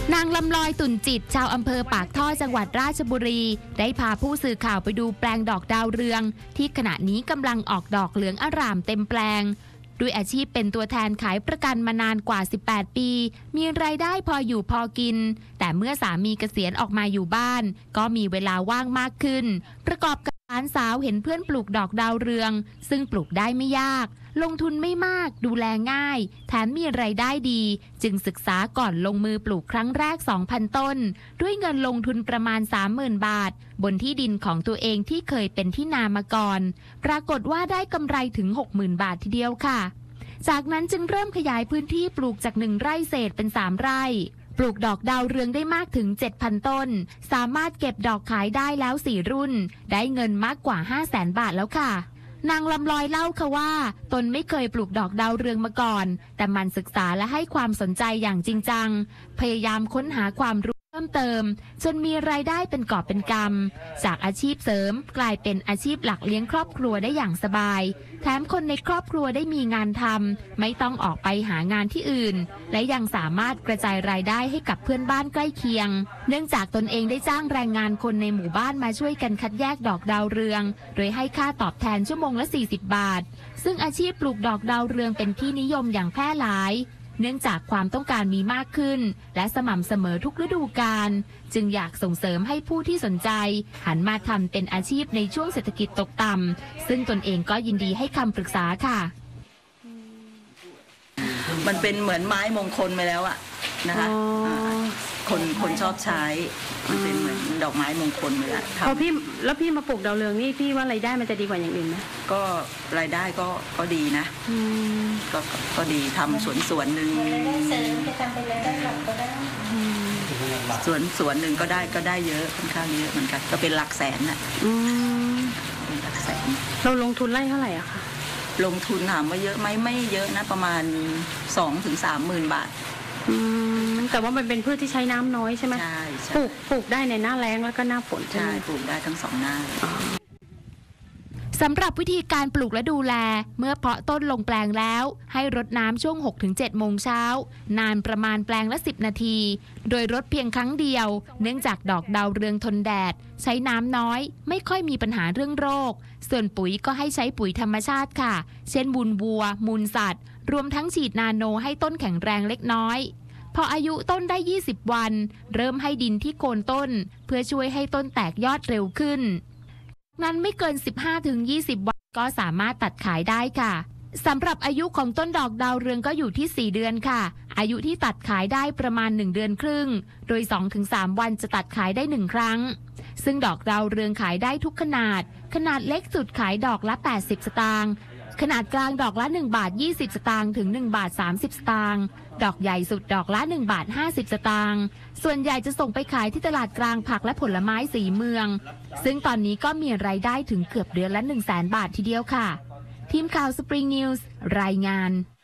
นางลำลอยตุ่นจิตชาวอำเภอปากท่อจังหวัดราชบุรีได้พาผู้สื่อข่าวไปดูแปลงดอกดาวเรืองที่ขณะนี้กำลังออกดอกเหลืองอร่ามเต็มแปลงด้วยอาชีพเป็นตัวแทนขายประกันมานานกว่า18ปีมีรายได้พออยู่พอกินแต่เมื่อสามีเกษียณออกมาอยู่บ้านก็มีเวลาว่างมากขึ้นประกอบกับหลานสาวเห็นเพื่อนปลูกดอกดาวเรืองซึ่งปลูกได้ไม่ยากลงทุนไม่มากดูแลง่ายแถมมีรายได้ดีจึงศึกษาก่อนลงมือปลูกครั้งแรก 2,000 ต้นด้วยเงินลงทุนประมาณ 30,000 บาทบนที่ดินของตัวเองที่เคยเป็นที่นามาก่อนปรากฏว่าได้กำไรถึง 60,000 บาททีเดียวค่ะจากนั้นจึงเริ่มขยายพื้นที่ปลูกจาก1 ไร่เศษเป็น3 ไร่ปลูกดอกดาวเรืองได้มากถึง 7,000 ต้นสามารถเก็บดอกขายได้แล้ว4 รุ่นได้เงินมากกว่า 500,000 บาทแล้วค่ะนางลำลอยเล่าค่ะว่าตนไม่เคยปลูกดอกดาวเรืองมาก่อนแต่มันศึกษาและให้ความสนใจอย่างจริงจังพยายามค้นหาความรู้เพิ่มเติมจนมีรายได้เป็นกอบเป็นกำจากอาชีพเสริมกลายเป็นอาชีพหลักเลี้ยงครอบครัวได้อย่างสบายแถมคนในครอบครัวได้มีงานทำไม่ต้องออกไปหางานที่อื่นและยังสามารถกระจายรายได้ให้กับเพื่อนบ้านใกล้เคียงเนื่องจากตนเองได้จ้างแรงงานคนในหมู่บ้านมาช่วยกันคัดแยกดอกดาวเรืองโดยให้ค่าตอบแทนชั่วโมงละ40 บาทซึ่งอาชีพปลูกดอกดาวเรืองเป็นที่นิยมอย่างแพร่หลายเนื่องจากความต้องการมีมากขึ้นและสม่ำเสมอทุกฤดูกาลจึงอยากส่งเสริมให้ผู้ที่สนใจหันมาทำเป็นอาชีพในช่วงเศรษฐกิจตกต่ำซึ่งตนเองก็ยินดีให้คำปรึกษาค่ะมันเป็นเหมือนไม้มงคลไปแล้วอะนะคะคนชอบใช้มันเป็นเหมือนดอกไม้มงคลไปแล้วพอพี่มาปลูกดาวเรืองนี่พี่ว่ารายได้มันจะดีกว่าอย่างอื่นไหมก็รายได้ก็ดีนะก็ดีทำสวนหนึ่งสวนหนึ่งก็ได้เยอะค่อนข้างเยอะเหมือนกันก็เป็นหลักแสนน่ะเป็นหลักแสนเราลงทุนไร่เท่าไหร่อะคะลงทุนถามว่าเยอะไหมไม่เยอะนะประมาณ 2-30,000 บาทแต่ว่ามันเป็นพืชที่ใช้น้ำน้อยใช่ไหมใช่ปลูกได้ในหน้าแล้งแล้วก็หน้าฝนใช่ปลูกได้ทั้ง2 หน้าสำหรับวิธีการปลูกและดูแลเมื่อเพาะต้นลงแปลงแล้วให้รดน้ำช่วง 6-7 โมงเช้านานประมาณแปลงละ10 นาทีโดยรดเพียงครั้งเดียวเนื่องจากดอกดาวเรืองทนแดดใช้น้ำน้อยไม่ค่อยมีปัญหาเรื่องโรคส่วนปุ๋ยก็ให้ใช้ปุ๋ยธรรมชาติค่ะเช่นมูลวัวมูลสัตว์รวมทั้งฉีดนาโนให้ต้นแข็งแรงเล็กน้อยพออายุต้นได้20 วันเริ่มให้ดินที่โคนต้นเพื่อช่วยให้ต้นแตกยอดเร็วขึ้นนั้นไม่เกิน 15-20 วันก็สามารถตัดขายได้ค่ะสำหรับอายุของต้นดอกดาวเรืองก็อยู่ที่4 เดือนค่ะอายุที่ตัดขายได้ประมาณ1 เดือนครึ่งโดย 2-3 วันจะตัดขายได้1 ครั้งซึ่งดอกดาวเรืองขายได้ทุกขนาดเล็กสุดขายดอกละ80 สตางค์ขนาดกลางดอกละ1.20 สตางค์ถึง1.30 สตางค์ดอกใหญ่สุดดอกละ1.50 สตางค์ส่วนใหญ่จะส่งไปขายที่ตลาดกลางผักและผลไม้สีเมืองซึ่งตอนนี้ก็มีรายได้ถึงเกือบเดือนละ100,000 บาททีเดียวค่ะทีมข่าว Spring News รายงาน